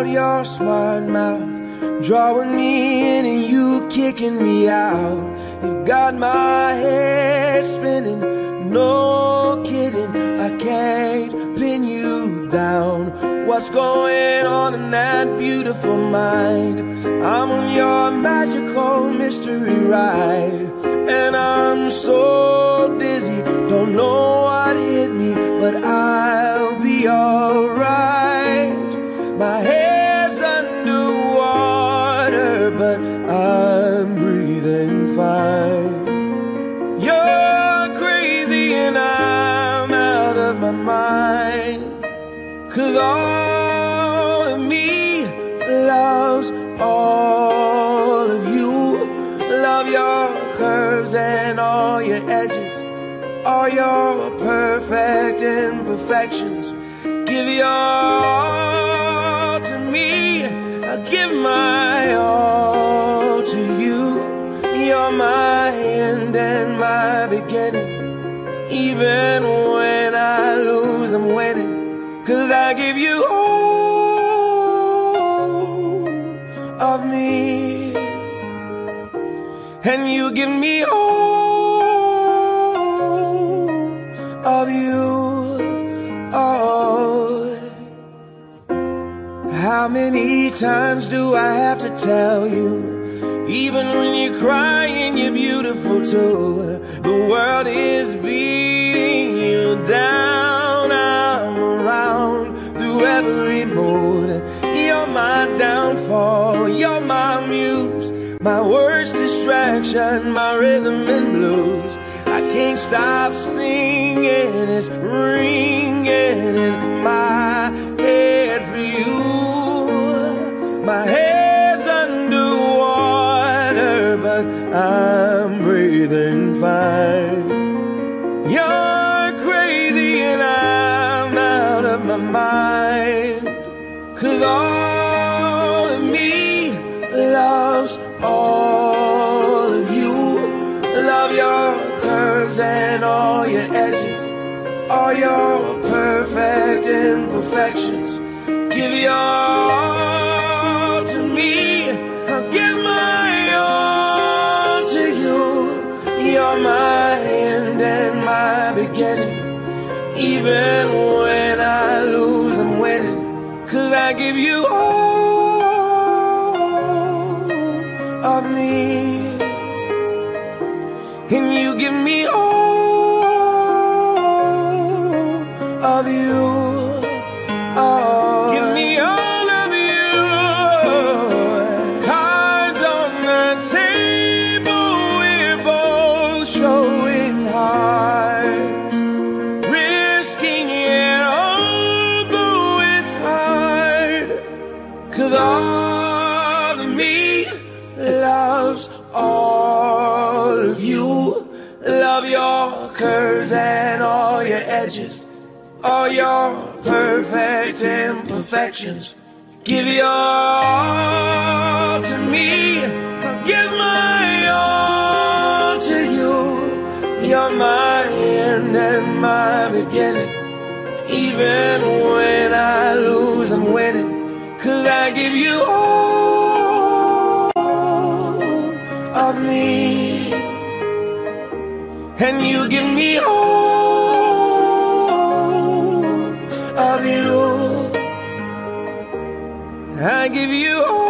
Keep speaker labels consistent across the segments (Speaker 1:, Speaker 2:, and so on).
Speaker 1: about your smart mouth, drawing me in and you kicking me out. You've got my head spinning, no kidding, I can't pin you down. What's going on in that beautiful mind? I'm on your magical mystery ride, and I'm so dizzy, don't know what hit me, but I'll be alright. My head's underwater, but I'm breathing fine. You're crazy and I'm out of my mind, 'cause all of me loves all of you. Love your curves and all your edges, all your perfect imperfections. Give your all to me, I'll give my all to you. You're my end and my beginning. Even when I lose, I'm winning, 'cause I give you all of me, and you give me all of you. Oh, how many times do I have to tell you? Even when you're crying, you're beautiful too. The world is beating you down. I'm around through every mood. You're my downfall, you're my muse, my worst distraction, my rhythm and blues. I can't stop singing, it's ringing in my head for you. My head's underwater, but I'm breathing fine. You're crazy and I'm out of my mind, 'cause all of me loves all of you. Love your curves and all your edges, all your perfect imperfections. Give your all to me, I'll give my all to you. You're my end and my beginning. Even when I lose, I'm winning, 'cause I give you all of me, and you give me all of you. Oh, give me all of you. Cards on the table, we're both showing hearts, risking it although it's hard, 'cause all of me loves all of you. Love your curves and all your edges, all your perfect imperfections. Give your all to me, I'll give my all to you. You're my end and my beginning. Even when I lose, I'm winning, 'cause I give you all of me, and you give me all of you. I give you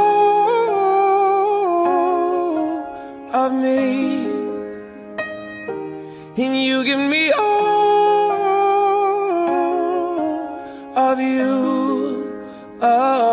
Speaker 1: all of me, and you give me all of you. Oh.